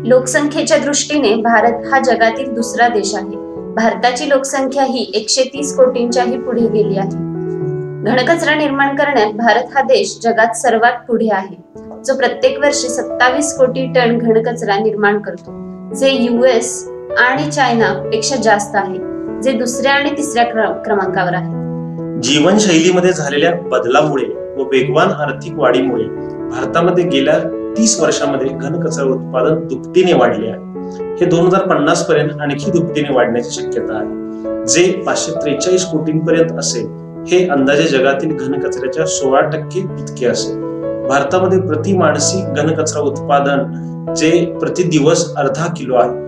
लोकसंख्येच्या दृष्टीने भारत हा जगातील दुसरा देश आहे. भारताची लोकसंख्या ही 130 कोटींच्याही पुढे गेली आहे. घनकचरा निर्माण करण्यात भारत हा देश जगात सर्वात पुढे आहे, जो प्रत्येक वर्षी 27 कोटी टन घनकचरा निर्माण करतो, जे US आणि चायना पेक्षा जास्त आहे, जे दुसऱ्या आणि तिसऱ्या क्रमांकावर आहे. जीवनशैलीमध्ये झालेल्या बदलामुळे व वेगवान आर्थिक वाढीमुळे भारतामध्ये गेल्या 30 वर्षांमध्ये घनकचरा उत्पादन दुपटीने वाढले आहे. हे 2050 पर्यंत आणखी दुपटीने वाढण्याची शक्यता आहे, जे 543 कोटींपर्यंत असेल. हे अंदाजे जगातील घनकचऱ्याच्या 16% इतके असेल. भारतामध्ये प्रति माणसी घनकचरा उत्पादन जे प्रति दिवस अर्धा किलो आहे.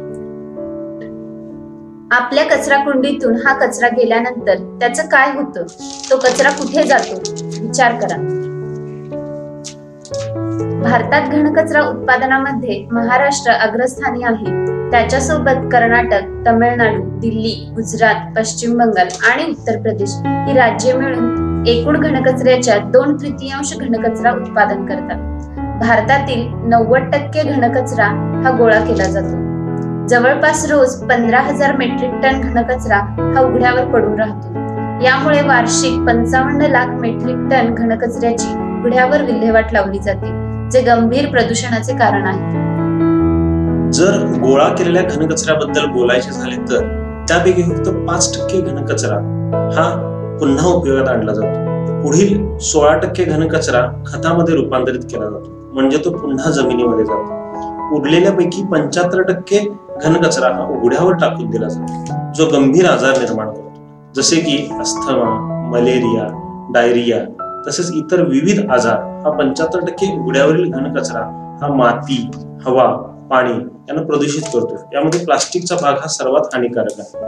आपल्या कचरा कुंडीतून हा कचरा गेल्यानंतर त्याचं काय होतं? तो कचरा कुठे जातो? विचार करा. भारतात घनकचरा उत्पादनामध्ये महाराष्ट्र अग्रस्थानी आहे. त्याच्यासोबत कर्नाटक, तमिळनाडू, दिल्ली, गुजरात, पश्चिम बंगाल आणि उत्तर प्रदेश ही राज्ये मिळून एकूण घनकचऱ्याच्या 2/3 घनकचरा उत्पादन करतात. भारतातील 90% घनकचरा हा गोळा केला जातो. जवळपास रोज 15,000 मेट्रिक टन घनकचरा हा उघड्यावर पडून राहतो. यामुळे वार्षिक 55 लाख मेट्रिक टन घनकचऱ्याची उघड्यावर विल्हेवाट लावली जाते, जे गंभीर प्रदूषणाचे कारण आहे. जर गोळा केलेल्या घनकचऱ्याबद्दल बोलायचे झाले तर त्यापैकी फक्त 5% घनकचरा हा पुन्हा उपयोगात आणला जातो. पुढील 16% घनकचरा खतामध्ये रूपांतरित केला जातो, म्हणजे तो पुन्हा जमिनीमध्ये जातो. उरलेल्यापैकी 75% घनकचरा हा उघड्यावर टाकून दिला जातो, जो गंभीर आजार निर्माण करतो, जसे की अस्थमा, मलेरिया, डायरिया तसेच इतर विविध आजार. हा 75% उघड्यावरील घनकचरा हा माती, हवा, पाणी यांना प्रदूषित करतो. यामध्ये प्लास्टिकचा भाग हा सर्वात हानिकारक आहे.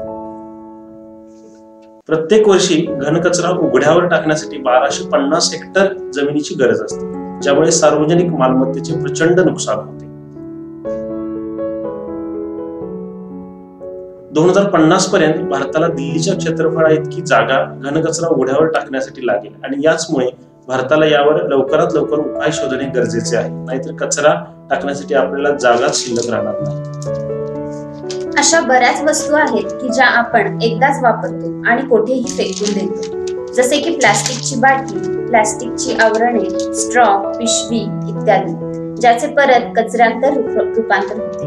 प्रत्येक वर्षी घनकचरा उघड्यावर टाकण्यासाठी 1250 हेक्टर जमिनीची गरज असते, ज्यामुळे सार्वजनिक मालमत्तेचे प्रचंड नुकसान होते. 2050 पर्यंत भारताला दिल्लीच्या क्षेत्रफळा इतकी जागा घनकचरा उघड्यावर टाकण्यासाठी लागेल आणि याचमुळे भारताला यावर लवकरात लवकर उपाय शोधणे गरजेचे आहे. नाहीतर कचरा टाकण्यासाठी आपल्याला जागाच शिल्लक राहणार नाही. अशा बऱ्याच वस्तू आहेत की ज्या आपण एकदाच वापरतो आणि कुठेही फेकून देतो, जसे की प्लास्टिकची बाटली, प्लास्टिकची आवरणे, स्ट्रॉ, पिशवी इत्यादी, ज्याचे परत कचऱ्यात रूपांतर होते.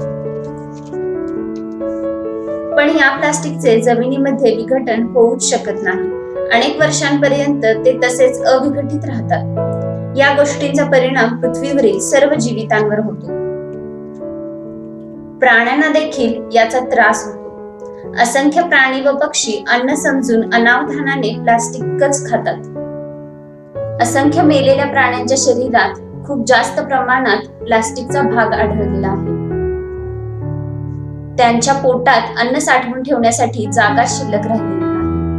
पण या प्लास्टिकचे जमिनीमध्ये विघटन होऊच शकत नाही. अनेक वर्षांपर्यंत ते तसेच अविघटित राहतात. या गोष्टींचा परिणाम पृथ्वीवरील सर्व जीवितांवर होतो. प्राण्यांना देखील याचा त्रास होतो. असंख्य प्राणी व पक्षी अन्न समजून अनावधानाने प्लास्टिकच खातात. असंख्य मेलेल्या प्राण्यांच्या शरीरात खूप जास्त प्रमाणात प्लास्टिकचा भाग आढळलेला आहे. त्यांच्या पोटात अन्न साठवून ठेवण्यासाठी जागा शिल्लक राहिलेली नाही.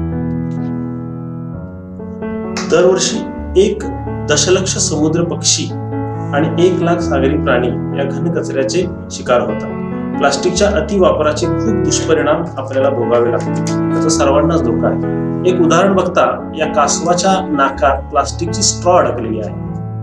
दरवर्षी 1 दशलक्ष समुद्र पक्षी आणि 1 लाख सागरी प्राणी या घनकचऱ्याचे शिकार होतात. प्लास्टिकच्या अतिवापराचे खूप दुष्परिणाम आपल्याला भोगावे लागतात. त्याचा सर्वांनाच धोका आहे. एक उदाहरण बघता, या कासवाच्या नाकात प्लास्टिकची स्ट्रॉ अडकलेली आहे.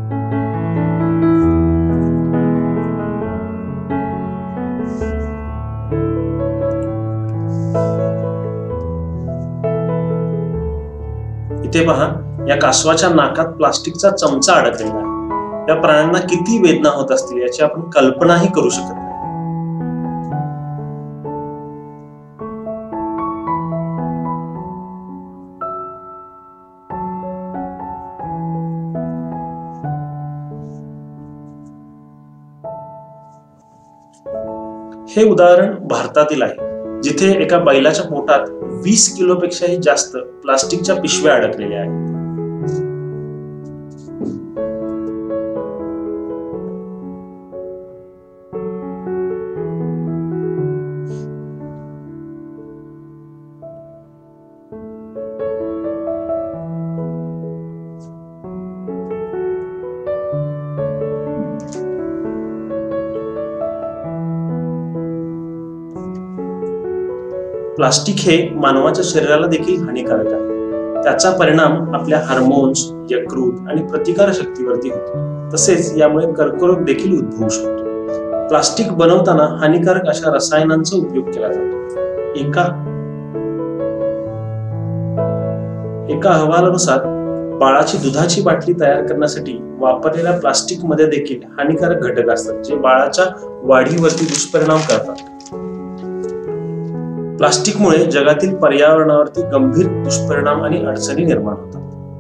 इथे पहा, या कासवाच्या नाकात प्लास्टिकचा चमचा अडकलेला आहे. या प्राण्यांना किती वेदना होत असतील याची आपण कल्पनाही करू शकत नाही. हे उदाहरण भारतातील आहे, जिथे एका बैलाच्या पोटात 20 किलोपेक्षाही जास्त प्लास्टिकच्या पिशव्या अडकलेल्या आहेत. प्लास्टिक हे मानवाच्या शरीराला देखील हानिकारक आहे. त्याचा परिणाम आपल्या हार्मोन्स, यकृत आणि प्रतिकार शक्तीवरती होतो. तसेच यामुळे कर्करोग देखील उद्भवू शकतो. प्लास्टिक बनवताना हानिकारक अशा रसायनांचा उपयोग केला जातो. एका अहवालानुसार बाळाची दुधाची बाटली तयार करण्यासाठी वापरलेल्या प्लास्टिक मध्ये देखील हानिकारक घटक असतात जे बाळाच्या वाढीवरती दुष्परिणाम करतात. प्लास्टिकमुळे जगातील पर्यावरणावरती गंभीर दुष्परिणाम आणि अडचणी निर्माण होतात.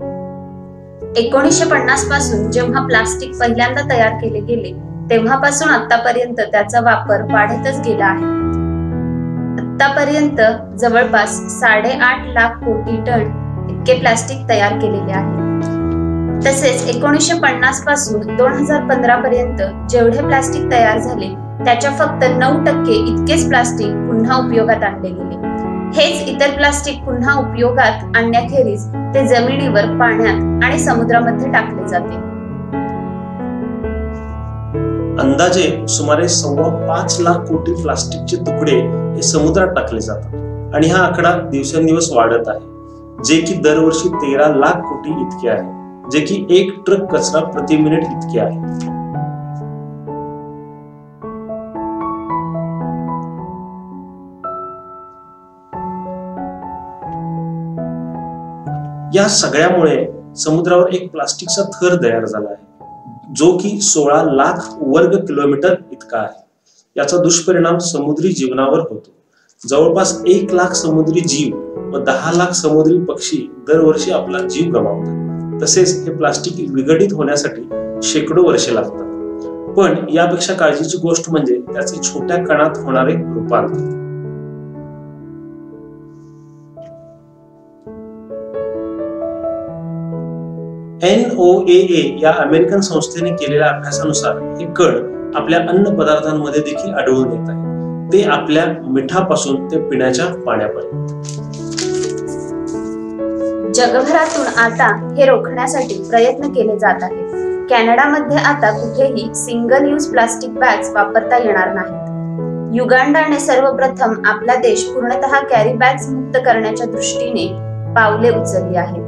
1950 पासून जेव्हा प्लास्टिक पहिल्यांदा तयार केले गेले तेव्हापासून आतापर्यंत त्याचा वापर वाढतच गेला आहे. आतापर्यंत जवळपास 8.5 लाख कोटी टन इतके प्लास्टिक तयार केलेले आहे. तसेच 1950 पासून 2015 पर्यंत जेवढे प्लास्टिक तयार झाले त्याच्या फक्त 9% इतकेच प्लास्टिक पुन्हा उपयोगात आणले गेले. हेच इतर प्लास्टिक पुन्हा उपयोगात आणण्याखेरीज ते जमिनीवर, पाण्यात आणि समुद्रामध्ये टाकले जाते. अंदाजे सुमारे 5.25 लाख कोटी प्लास्टिकचे तुकडे हे समुद्रात टाकले जातात आणि हा आकडा दिवसेंदिवस वाढत आहे, जे की दरवर्षी 13 लाख कोटी इतके आहे, जे की 1 ट्रक कचरा प्रति मिनिट इतके आहे. या सगळ्यामुळे समुद्रावर एक प्लास्टिकचा थर तयार झाला आहे जो की 16 लाख वर्ग किलोमीटर इतका आहे. याचा दुष्परिणाम समुद्री जीवनावर होतो. जवळपास 1 लाख समुद्री जीव व 10 लाख समुद्री पक्षी दरवर्षी आपला जीव गमावतात. तसेच हे प्लास्टिक विघटित होण्यासाठी शेकडो वर्षे लागतात. पण यापेक्षा काळजीची गोष्ट म्हणजे त्याचे छोट्या कणात होणारे रूपांतर. NOAA या अमेरिकन संस्थेने केलेल्या अभ्यासानुसार हे कण आपल्या अन्न पदार्थांमध्ये देखील आढळून येत आहे. ते आपल्या मिठापासून ते पिण्याच्या पाण्यापर्यंत. जगभरातून आता हे रोखण्यासाठी प्रयत्न केले जात आहेत. कॅनडामध्ये आता कुठेही सिंगल यूज प्लास्टिक बॅग्स वापरता येणार नाहीत. युगांडाने सर्वप्रथम आपला देश पूर्णतः कॅरी बॅग्स मुक्त करण्याच्या दृष्टीने पावले उचलली आहेत.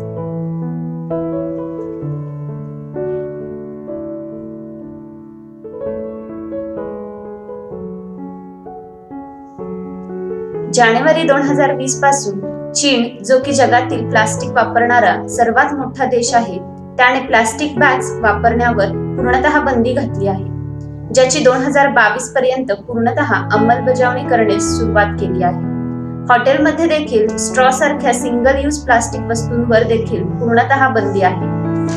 जानेवारी 2020 पासून चीन, जो की जगातील प्लास्टिक वापरणारा सर्वात मोठा देश आहे, त्याने प्लास्टिक बॅग्स वापरण्यावर पूर्णतः बंदी घातली आहे, ज्याची 2022 पर्यंत पूर्णतः अंमलबजावणी करण्यास सुरुवात केली आहे. हॉटेलमध्ये देखील स्ट्रॉ सारख्या सिंगल यूज प्लास्टिक वस्तूंवर देखील पूर्णतः बंदी आहे.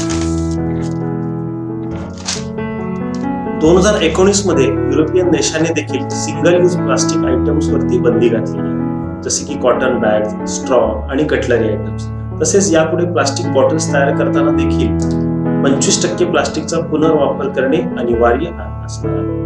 2019 मध्ये युरोपियन देशांनी देखील सिंगल यूज प्लास्टिक आयटम्स वरती बंदी घातली आहे, जसे की कॉटन बॅग्स, स्ट्रॉ आणि कटलरी आयटम्स. तसेच यापुढे प्लास्टिक बॉटल्स तयार करताना देखील 25% प्लास्टिकचा पुनर्वापर करणे अनिवार्य असणार आहे.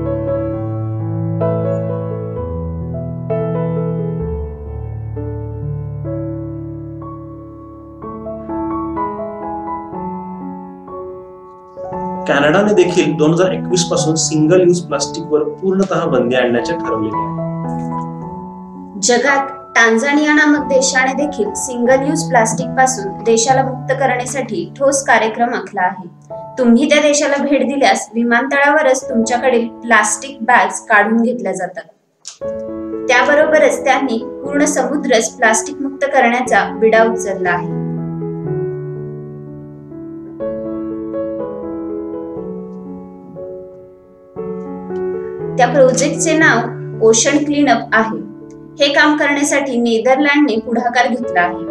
कॅनडाने देखील 2021 पासून सिंगल यूज प्लास्टिकवर पूर्णतः बंदी आणण्याचे ठरवलेले आहे. जगात टांझानिया नामक देशाने देखील सिंगल यूज प्लास्टिक पासून देशाला मुक्त करण्यासाठी ठोस कार्यक्रम आखला आहे. तुम्ही त्या देशाला भेट दिल्यास विमानतळावरच तुमच्याकडील प्लास्टिक बॅग्स काढून घेतल्या जातात. त्याबरोबरच त्यांनी पूर्ण समुद्रच प्लास्टिक मुक्त करण्याचा विडा उचलला आहे. त्या प्रोजेक्टचे नाव ओशन क्लीनअप आहे. हे काम करण्यासाठी नेदरलँडने पुढाकार घेतला आहे.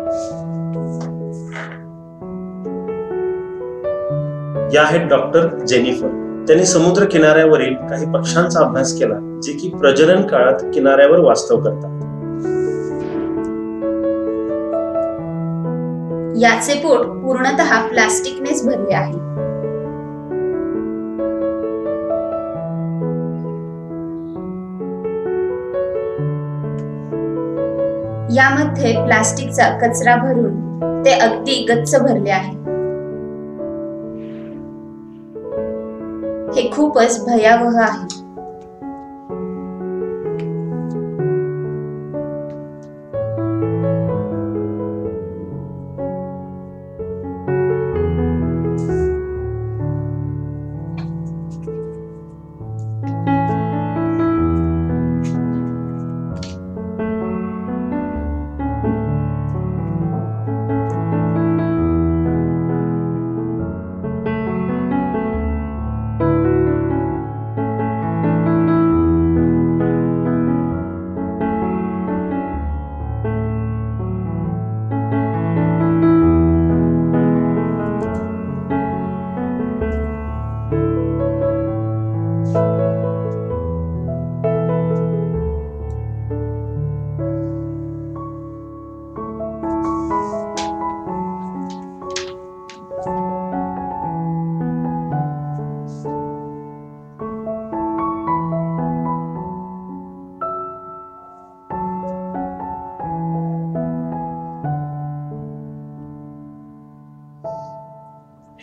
या आहेत डॉक्टर जेनिफर. त्यांनी समुद्र किनाऱ्यावरील काही पक्ष्यांचा अभ्यास केला जे की प्रजनन काळात किनाऱ्यावर वास्तव करतात. याचे पोट पूर्णतः प्लास्टिकनेच भरले आहे. यामध्ये प्लास्टिकचा कचरा भरून ते अगदी गच्च भरले आहे. हे खूपच भयावह आहे.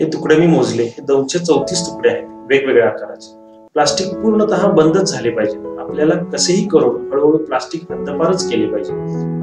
हे तुकडे मी मोजले, हे 234 तुकडे आहेत वेगवेगळ्या आकाराचे. प्लास्टिक पूर्णतः बंदच झाले पाहिजे. आपल्याला कसेही करून हळूहळू प्लास्टिक हद्दपारच केले पाहिजे.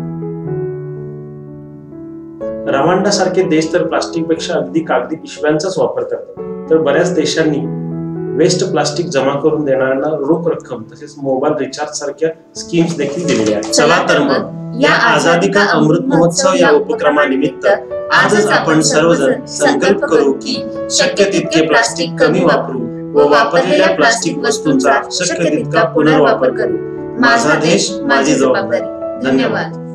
रवांडा सारखे देश तर प्लास्टिक पेक्षा अगदी कागदी पिशव्यांचाच वापर करतात. तर बऱ्याच देशांनी वेस्ट प्लास्टिक जमा करून देणाऱ्यांना रोख रक्कम तसेच मोबाईल रिचार्ज सारख्या स्कीम्स देखील दिलेल्या आहेत. चला तर मग या आझादी का अमृत महोत्सव या उपक्रमानिमित्त आजच आपण सर्वजण संकल्प करू की शक्य तितके प्लास्टिक कमी वापरू व वापरलेल्या प्लास्टिक वस्तूंचा शक्य तितका पुनर्वापर करू. माझा देश, माझी जबाबदारी. धन्यवाद.